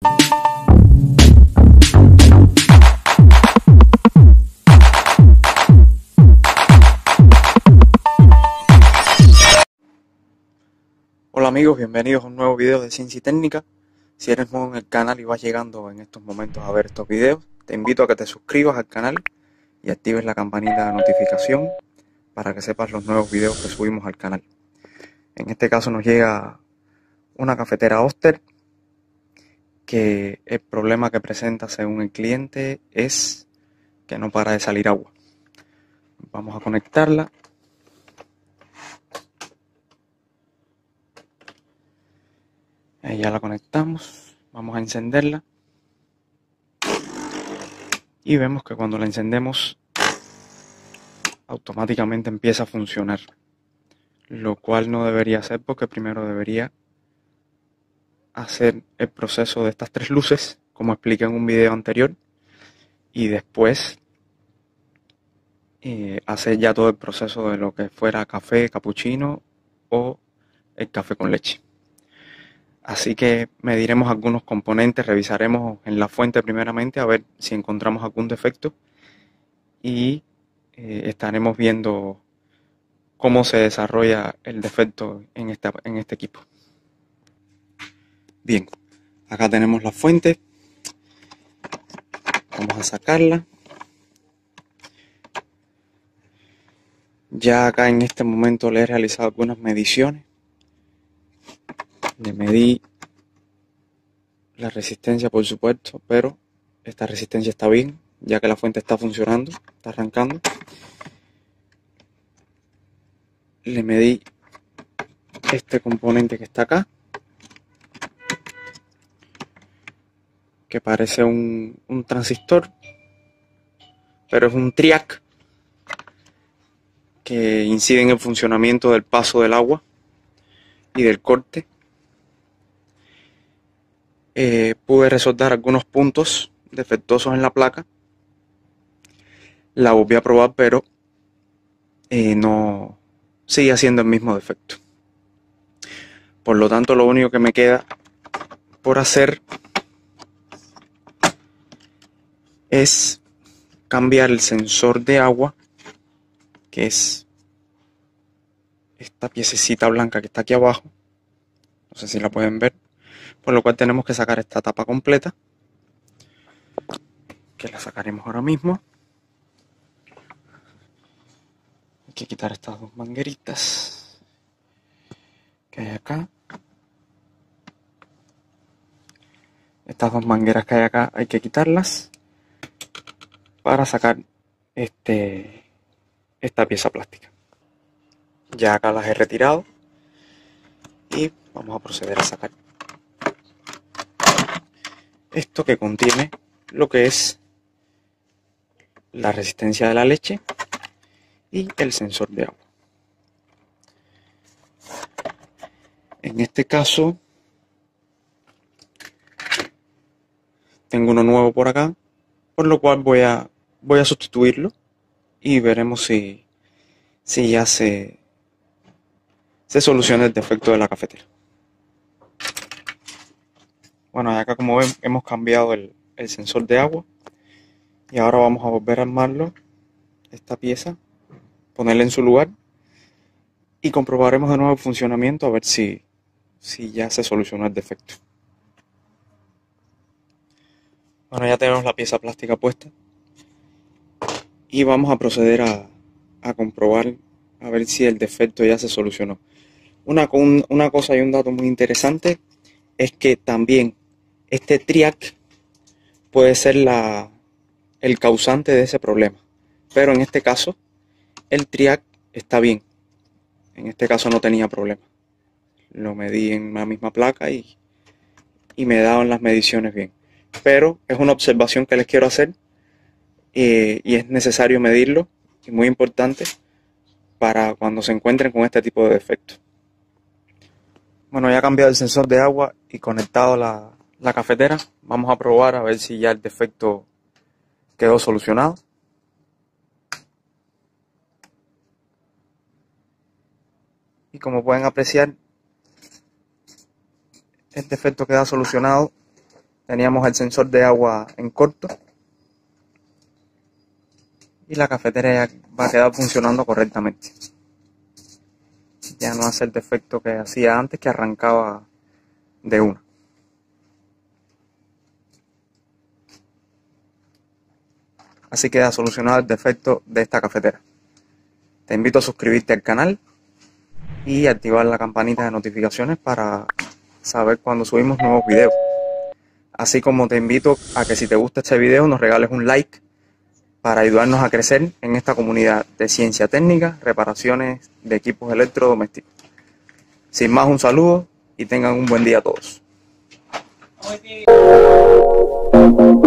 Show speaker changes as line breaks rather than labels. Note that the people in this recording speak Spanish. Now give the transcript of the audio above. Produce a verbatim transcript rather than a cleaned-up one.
Hola amigos, bienvenidos a un nuevo video de Ciencia y Técnica. Si eres nuevo en el canal y vas llegando en estos momentos a ver estos videos, te invito a que te suscribas al canal y actives la campanita de notificación para que sepas los nuevos videos que subimos al canal. En este caso nos llega una cafetera Oster, que el problema que presenta según el cliente es que no para de salir agua. Vamos a conectarla. Ahí ya la conectamos, vamos a encenderla y vemos que cuando la encendemos automáticamente empieza a funcionar, lo cual no debería ser, porque primero debería hacer el proceso de estas tres luces como expliqué en un video anterior y después eh, hacer ya todo el proceso de lo que fuera café, capuchino o el café con leche. Así que mediremos algunos componentes, revisaremos en la fuente primeramente a ver si encontramos algún defecto y eh, estaremos viendo cómo se desarrolla el defecto en, esta, en este equipo. Bien, acá tenemos la fuente, vamos a sacarla. Ya acá en este momento le he realizado algunas mediciones. Le medí la resistencia, por supuesto, pero esta resistencia está bien, ya que la fuente está funcionando, está arrancando. Le medí este componente que está acá, que parece un, un transistor, pero es un triac que incide en el funcionamiento del paso del agua y del corte. Eh, pude resolver algunos puntos defectuosos en la placa. La volví a probar, pero eh, no sigue haciendo el mismo defecto. Por lo tanto, lo único que me queda por hacer es cambiar el sensor de agua, que es esta piececita blanca que está aquí abajo. No sé si la pueden ver. Por lo cual tenemos que sacar esta tapa completa, que la sacaremos ahora mismo. Hay que quitar estas dos mangueritas que hay acá. Estas dos mangueras que hay acá hay que quitarlas para sacar este, esta pieza plástica. Ya acá las he retirado y vamos a proceder a sacar esto, que contiene lo que es la resistencia de la leche y el sensor de agua. En este caso tengo uno nuevo por acá, por lo cual voy a, voy a sustituirlo y veremos si, si ya se, se soluciona el defecto de la cafetera. Bueno, acá como ven hemos cambiado el, el sensor de agua y ahora vamos a volver a armarlo, esta pieza, ponerla en su lugar y comprobaremos de nuevo el funcionamiento a ver si, si ya se solucionó el defecto. Bueno, ya tenemos la pieza plástica puesta y vamos a proceder a, a comprobar a ver si el defecto ya se solucionó. Una, una cosa y un dato muy interesante es que también este triac puede ser la, el causante de ese problema, pero en este caso el triac está bien. En este caso no tenía problema. Lo medí en la misma placa y, y me daban las mediciones bien. Pero es una observación que les quiero hacer eh, y es necesario medirlo, y muy importante para cuando se encuentren con este tipo de defectos. Bueno, ya he cambiado el sensor de agua y conectado la, la cafetera. Vamos a probar a ver si ya el defecto quedó solucionado. Y como pueden apreciar, el defecto queda solucionado Teníamos el sensor de agua en corto y la cafetera ya va a quedar funcionando correctamente. Ya no hace el defecto que hacía antes, que arrancaba de una. Así queda solucionado el defecto de esta cafetera. Te invito a suscribirte al canal y activar la campanita de notificaciones para saber cuando subimos nuevos videos. Así como te invito a que si te gusta este video nos regales un like para ayudarnos a crecer en esta comunidad de ciencia técnica, reparaciones de equipos electrodomésticos. Sin más, un saludo y tengan un buen día a todos.